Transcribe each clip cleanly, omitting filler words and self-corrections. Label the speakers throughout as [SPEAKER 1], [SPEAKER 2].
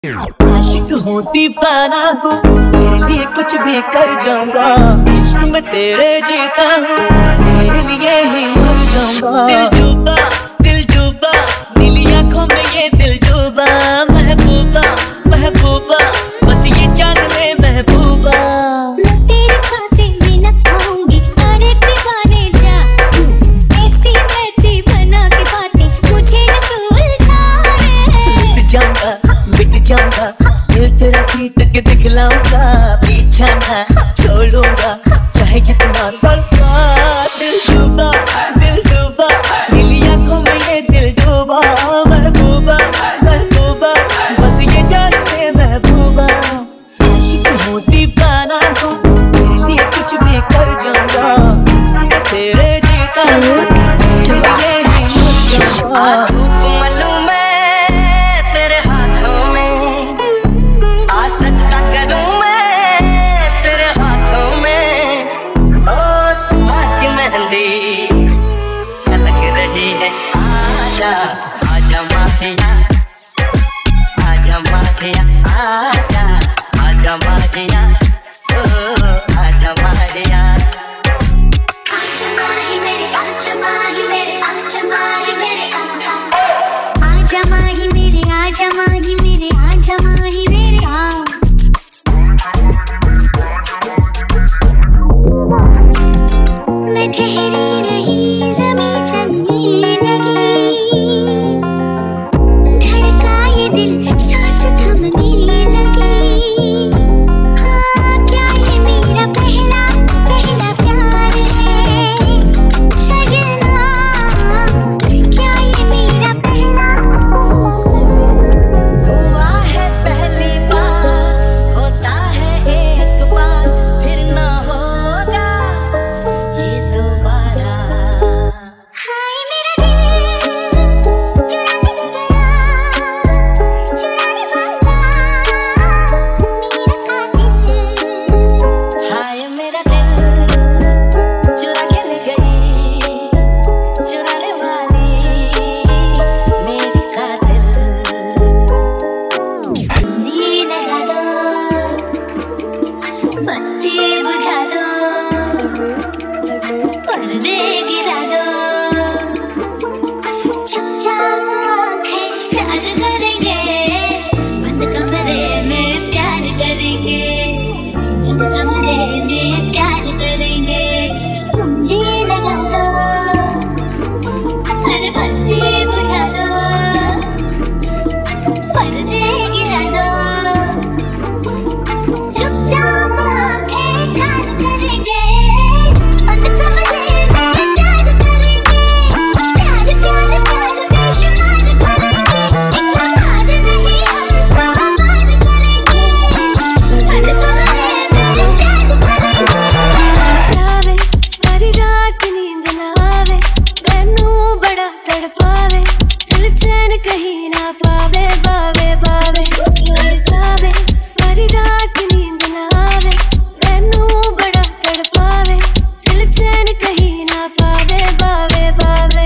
[SPEAKER 1] आशिक हूँ दीवाना हूँ, तेरे लिए कुछ भी कर जाऊंगा। इश्क में तेरे जीता हूँ, तेरे लिए ही मर जाऊंगा। दिल डूबा नीली आँखों में ये दिल डूबा। महबूबा महबूबा बस ये जान ले महबूबा।
[SPEAKER 2] मैं तेरे फांसी में न आऊंगी, अरे दीवाने जा। ऐसी वैसी बना के बातें मुझे न तू उलझा रे।
[SPEAKER 1] मिट जाऊंगा दिल तेरा जीत के दिखलाऊंगा। पीछा ना छोड़ूंगा चाहे जितना तड़पा। दिल डूबा नीली आँखों में ये दिल डूबा। महबूबा महबूबा बस ये जान ले महबूबा। आशिक हूँ दीवाना हूँ, तेरे लिए कुछ भी कर जाऊंगा। मैं तेरे जीता हूँ, तेरे लिए ही मर जाऊंगा।
[SPEAKER 3] आजा माहिया, आजा माहिया, आजा आजा माहिया, आजा माहिया।
[SPEAKER 2] आजा माही मेरे, आजा माही मेरे, आजा माही मेरे, आजा माही मेरे, आजा माही मेरे, आजा माही मेरे आ। मैं ठहरी रही ज़मीं चलने लगी, धड़का ये दिल सांस थमने लगी। हाँ क्या ये मेरा पहला प्यार है सजना, क्या ये मेरा पहला।
[SPEAKER 3] हुआ है पहली बार, होता है एक बार, फिर ना होगा ये दोबारा।
[SPEAKER 2] हाय मेरा दिल चुराने वाला मेरा कातिल।
[SPEAKER 3] हाय मेरा दिल चुरा के ले गई, चुराने वाली मेरी कातिल।
[SPEAKER 2] मेरी लगा दो, बत्ती बुझा दो, पर्दे गिरा दो। चुपचाप आंखें चार करेंगे, बंद कमरे में प्यार करेंगे, बंद कमरे में प्यार करेंगे। मेरी लगा दो, अरे बत्ती बुझा दो, पर्दे गिरा दो। चुपचाप आंखें चार करेंगे, बंद कमरे में प्यार करेंगे, प्यार प्यार प्यार बेशुमार करेंगे। इकरार नहीं हम सामार करेंगे, बंद कमरे में प्यार करेंगे। जावे सारी रात नींद ना आवे, मैनू बड़ा तड़पावे, दिल चैन कहीं ना पावे पावे पावे। जावे सारी रात नींद ना आवे, मैनू बड़ा तड़पावे, दिल चैन कहीं ना पावे पावे पावे।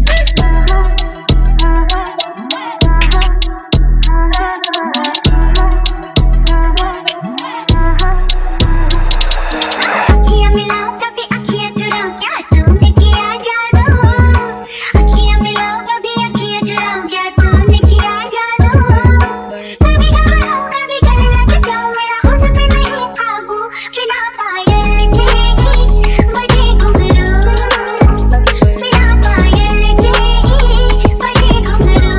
[SPEAKER 2] अखियाँ मिलाओ कभी अखियाँ चुराओ, क्या तूने किया जादू। अखियाँ मिलाओ कभी अखियाँ चुराओ, क्या तूने किया जादू। कभी घबराओ कभी गले लग जाओ, मेरा खुद पे नहीं काबू। बिना पायल के ही बजे घुंघरू, बिना पायल के ही बजे घुंघरू।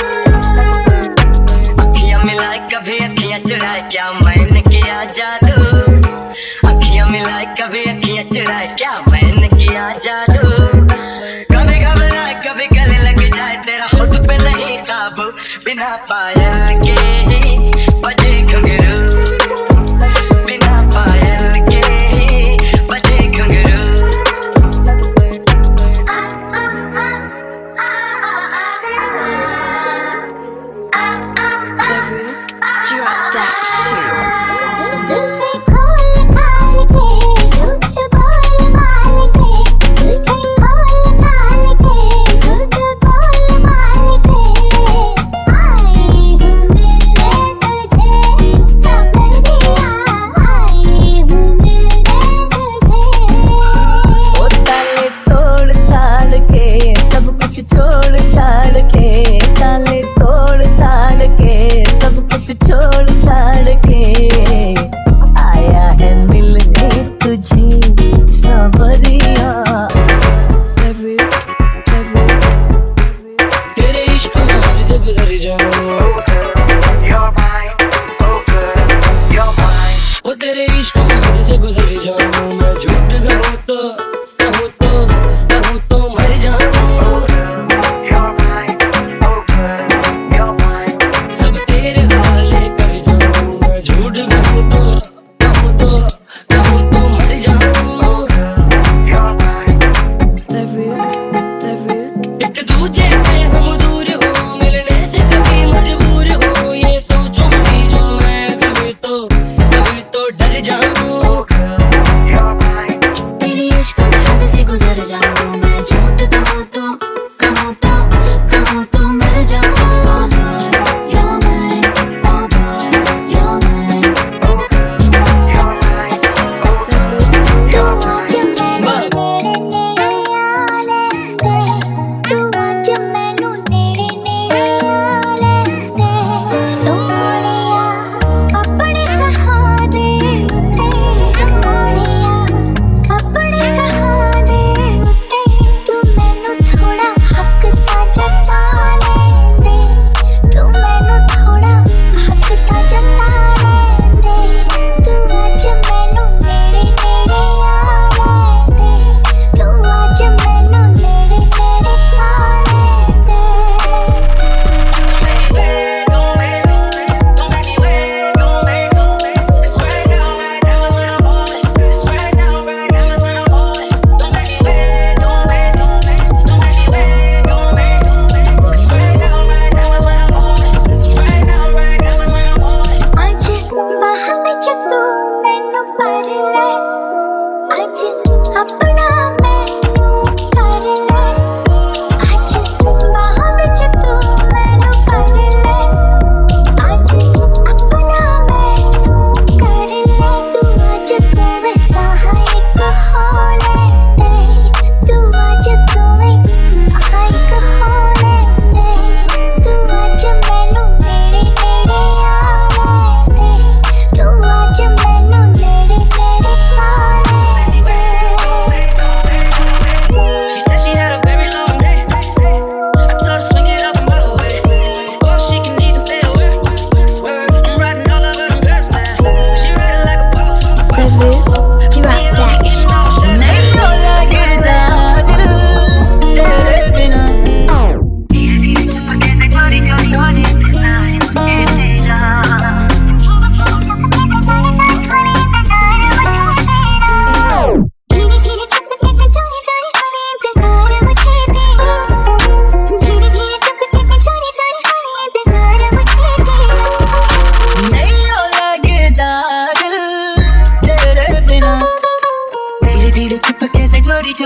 [SPEAKER 3] अखियाँ मिलाए कभी अखियाँ चुराए, क्या मैंने किया जादू। अखियाँ मिलाए कभी अखियाँ चुराए, क्या मैंने किया जादू। कभी घबराए कभी गले लग जाए, तेरा खुद पे नहीं काबू। बिना पायल के ही बजे घुंघरू, बिना पायल के ही बजे घुंघरू।
[SPEAKER 2] आ आ आ आ
[SPEAKER 4] Drop that shit.
[SPEAKER 2] जुल्फे खोल खाल के झूठ बोल माल के, जुल्फे खोल खाल के झूठ बोल माल के। आई हूँ मिलने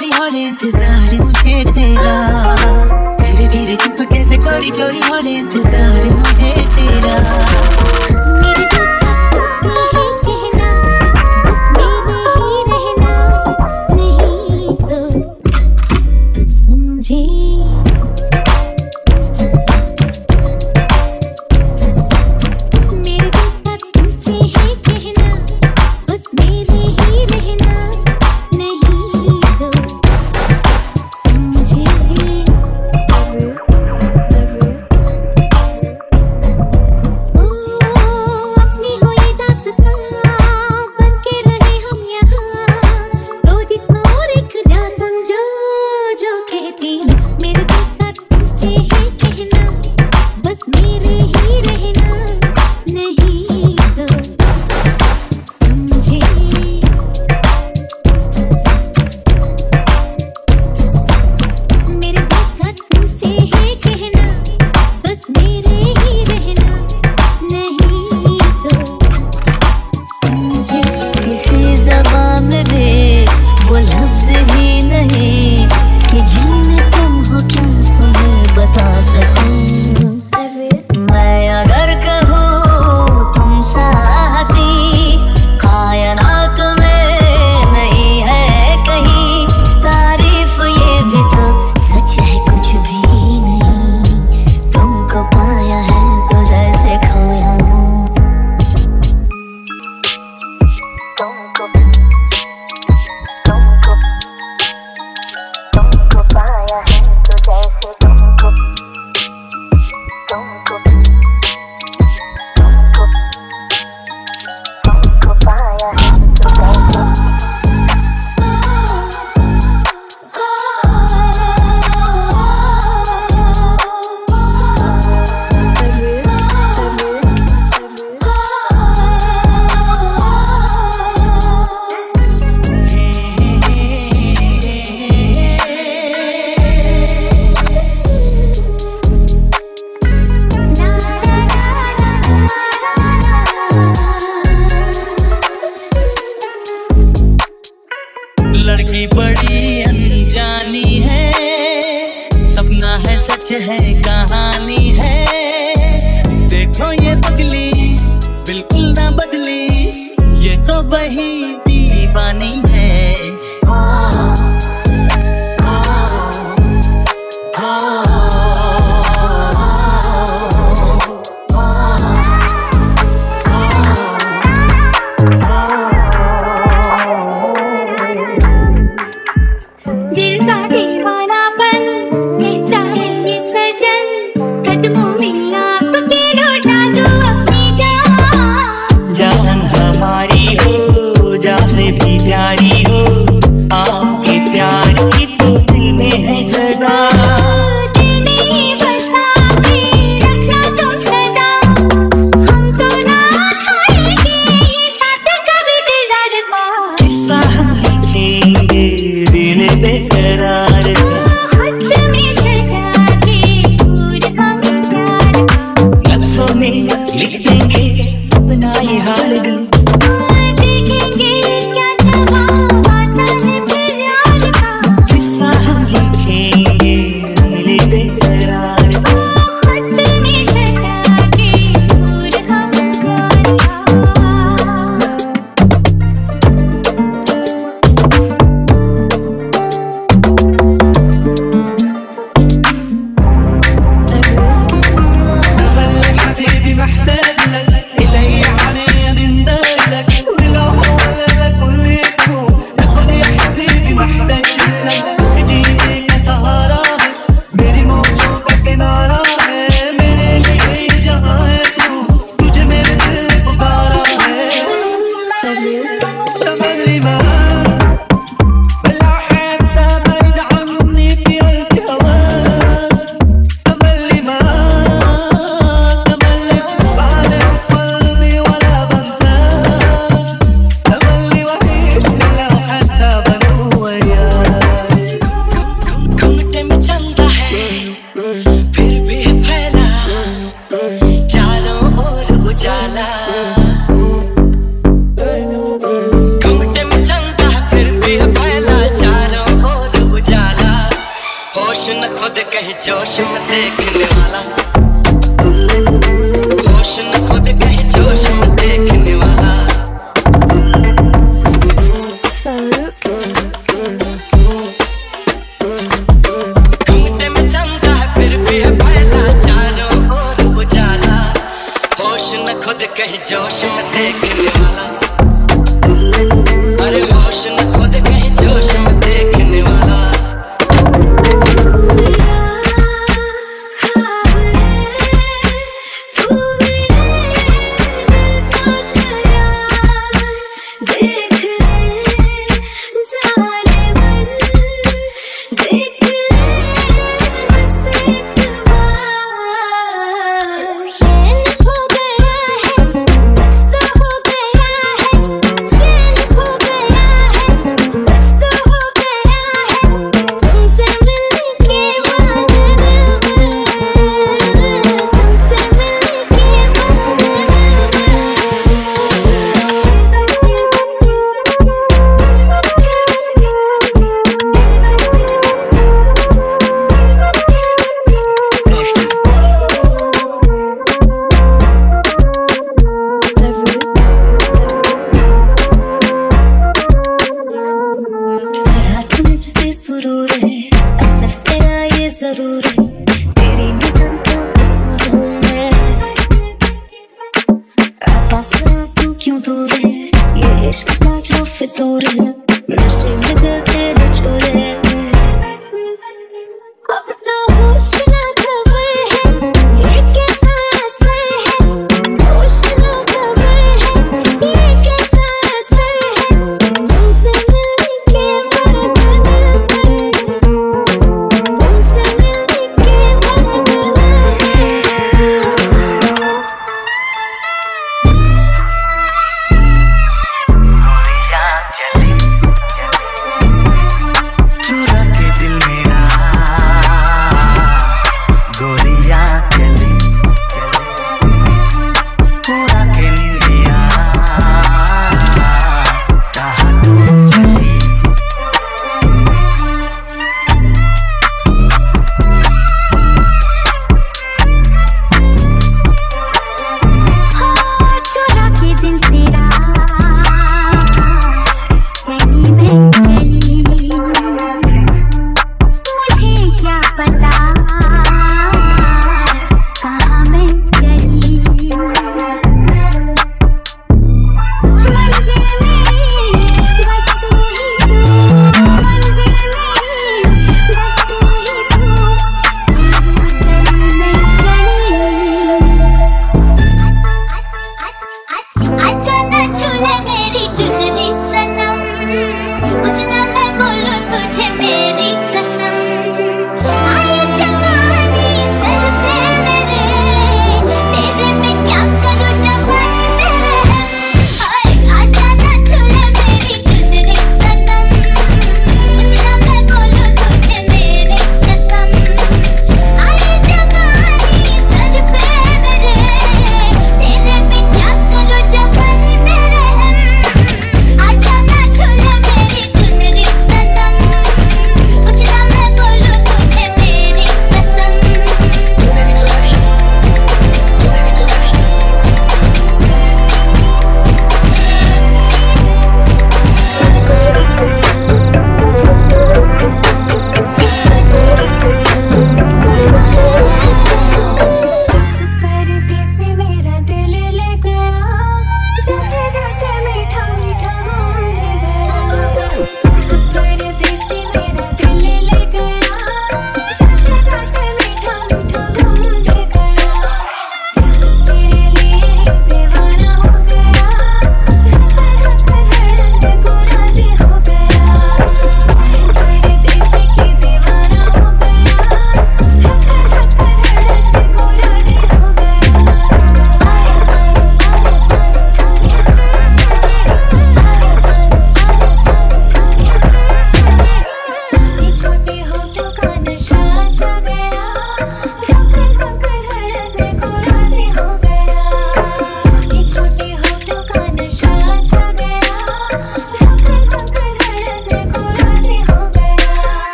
[SPEAKER 1] चोरी होने इंतजार मुझे तेरा, धीरे धीरे चिपके से चोरी चोरी होने इंतजार मुझे तेरा।
[SPEAKER 5] लड़की बड़ी अनजानी है, सपना है सच है कहानी है। देखो ये पगली बिल्कुल ना बदली, ये तो वही दीवानी है।
[SPEAKER 1] محتاج لك إلي عني دندان
[SPEAKER 3] जोश में देखने वाला, होश न खुद कहीं जोश में देखने वाला। घूमते में चंदा है फिर भी है फैला चारों ओर उजाला, होश न खुद कहीं जोश में देखने वाला। अरे होश न खुद कहीं जोश में देखने वाला।
[SPEAKER 1] चली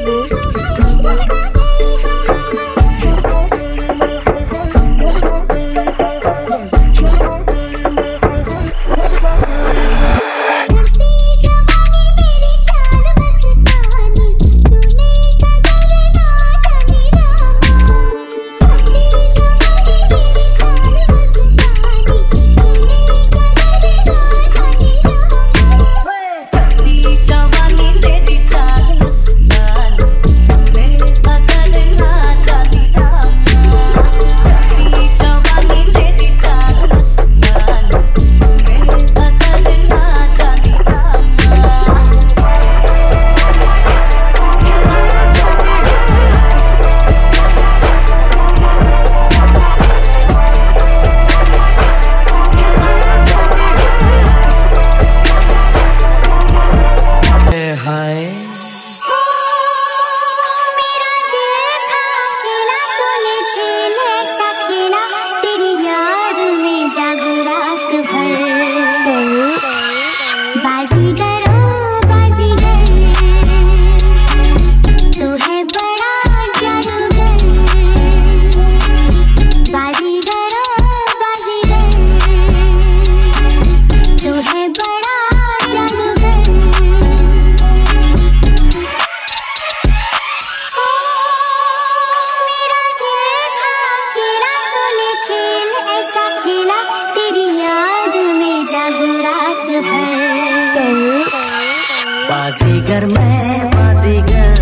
[SPEAKER 1] बाजीगर मैं बाजीगर,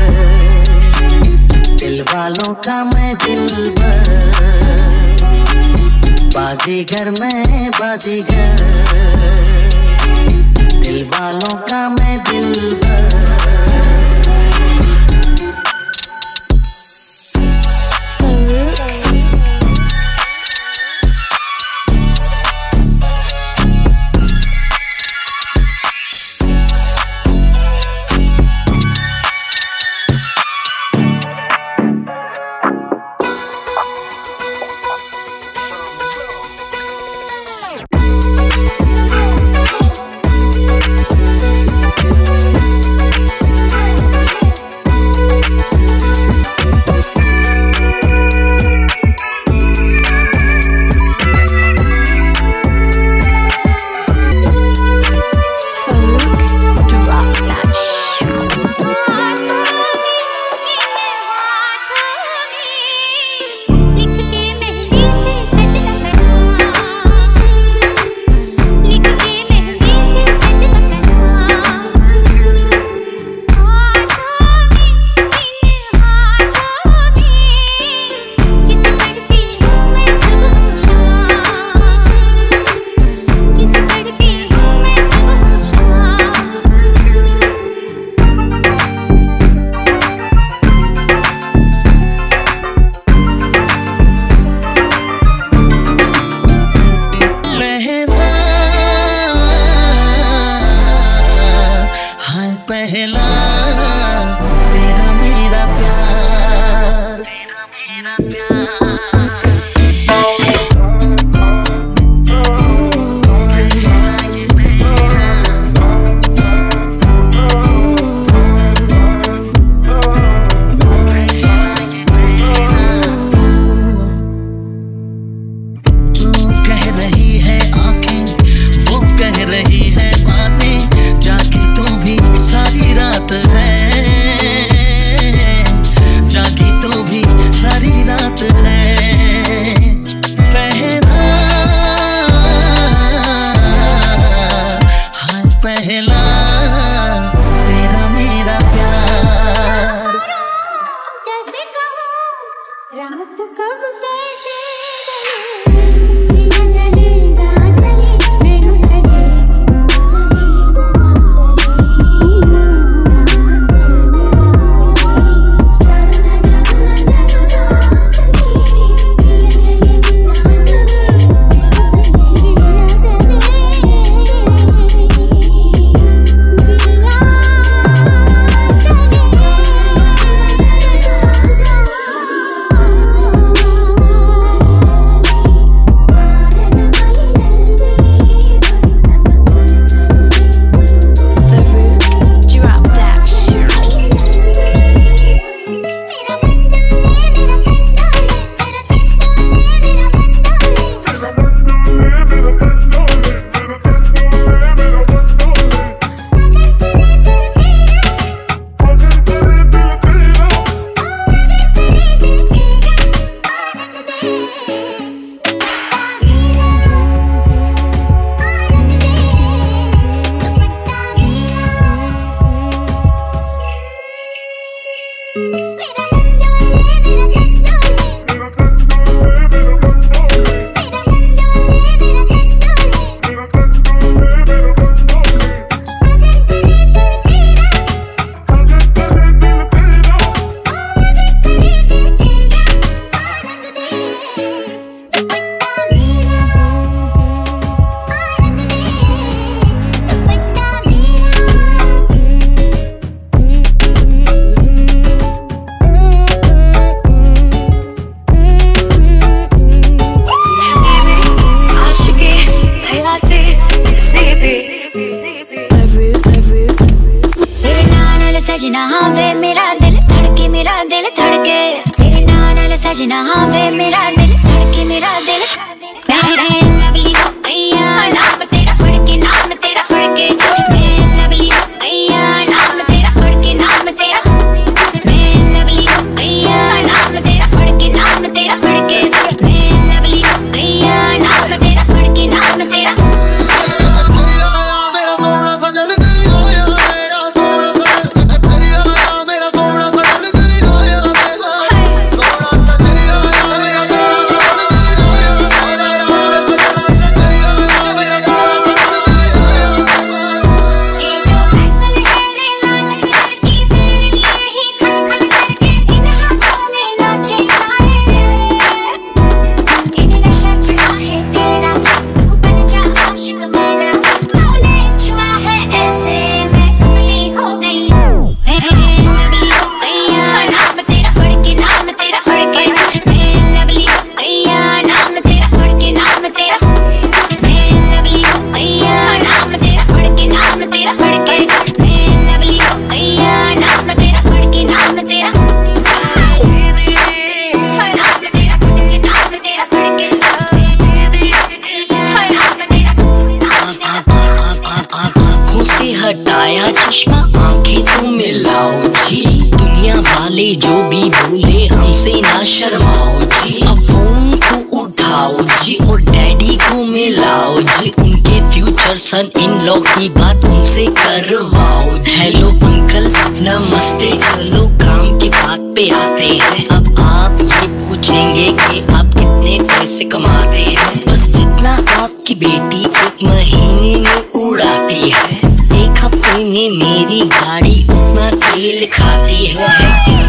[SPEAKER 1] दिल वालों का मैं दिलबर। बाजीगर मैं बाजीगर, दिल वालों का मैं दिलबर।
[SPEAKER 2] सजना हाँ वे मेरा दिल धड़के, मेरा दिल धड़के तेरे नाल सजना हाँ वे मेरा दिल धड़के, मेरा दिल प्यारे लवली हो गया नाम तेरा पढ़के, नाम तेरा पढ़के मैं लवली हो गया नाम तेरा पढ़के, नाम तेरा मैं लवली हो गया नाम तेरा पढ़के, नाम तेरा पढ़के मैं लवली हो गया नाम तेरा पढ़के, नाम तेरा
[SPEAKER 6] हटाया चश्मा आंखें तो मिलाओ जी, दुनिया वाले जो भी बोले हमसे ना शर्माओ जी। अब फोन को उठाओ जी और डैडी को मिलाओ जी, उनके फ्यूचर सन इन लॉ की बात उनसे करवाओ जी। हेलो अंकल नमस्ते, चलो काम की बात पे आते हैं। अब आप ये पूछेंगे कि आप कितने पैसे कमाते हैं, बस जितना आपकी बेटी एक महीने में उड़ाती है, एक हफ्ते में मेरी गाड़ी उतना तेल खाती है।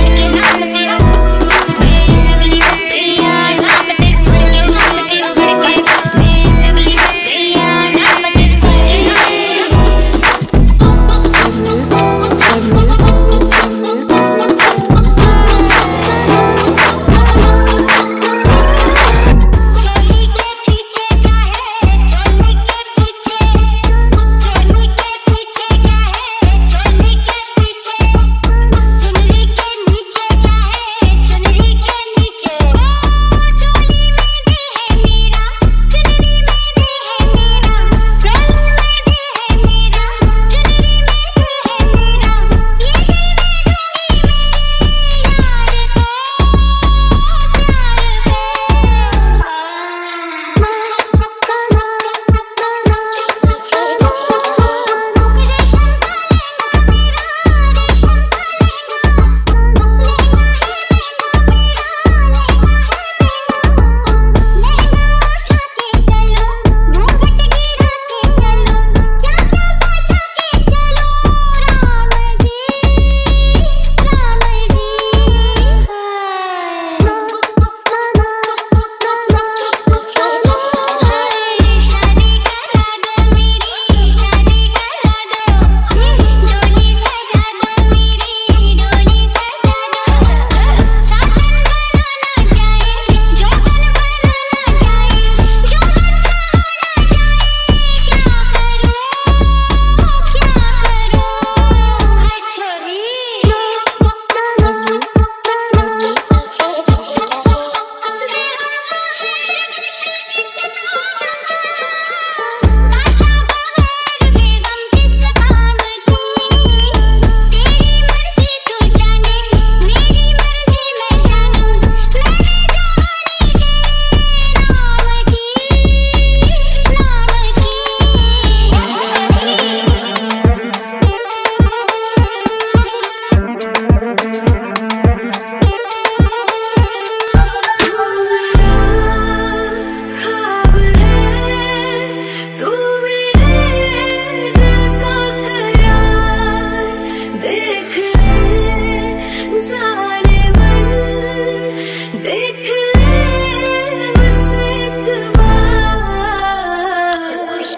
[SPEAKER 2] Thank you.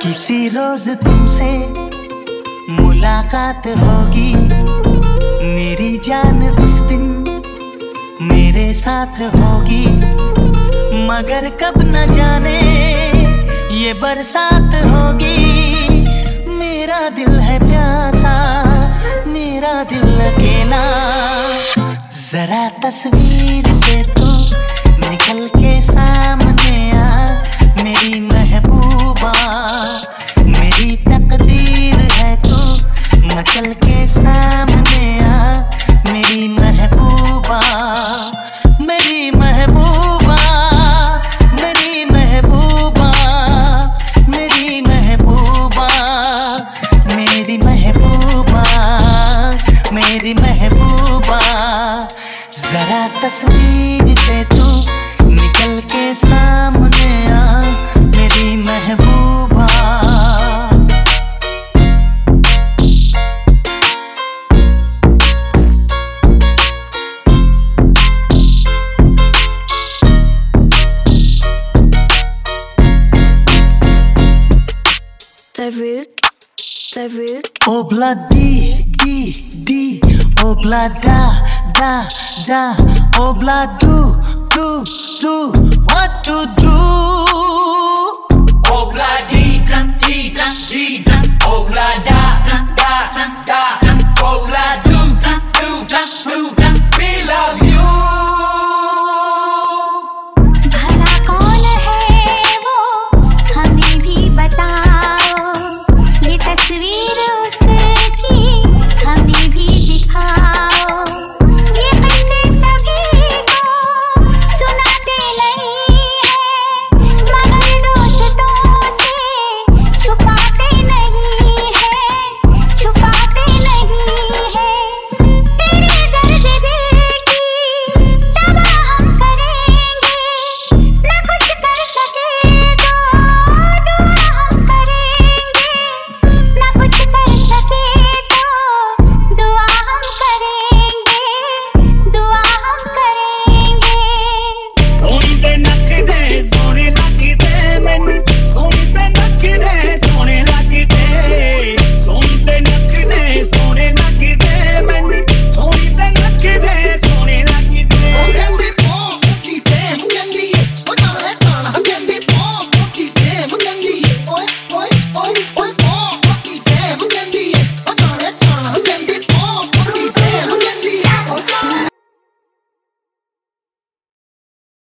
[SPEAKER 1] किसी रोज तुमसे मुलाकात होगी, मेरी जान उस दिन मेरे साथ होगी, मगर कब न जाने ये बरसात होगी। मेरा दिल है प्यासा, मेरा दिल अकेला, जरा तस्वीर से तू निकल के सामने आ मेरी महबूबा, मेरी तकदीर है तू मचल के सामने आ मेरी महबूबा, मेरी महबूबा, मेरी महबूबा, मेरी महबूबा, मेरी महबूबा, मेरी महबूबा, जरा तस्वीर से तू निकल के सामने आ मेरी महबूबा। Obla di, obla da, obla do, what to do?